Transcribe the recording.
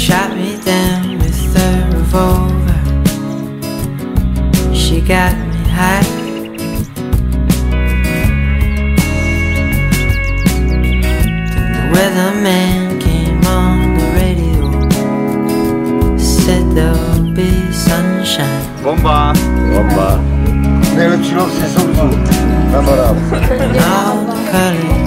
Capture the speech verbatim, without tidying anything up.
shot me down with a revolver. She got me high. Then the weatherman came on the radio, said there'll be sunshine. Bomba! Bomba! Najlepší lovci jsou tu, kamarád. All the colors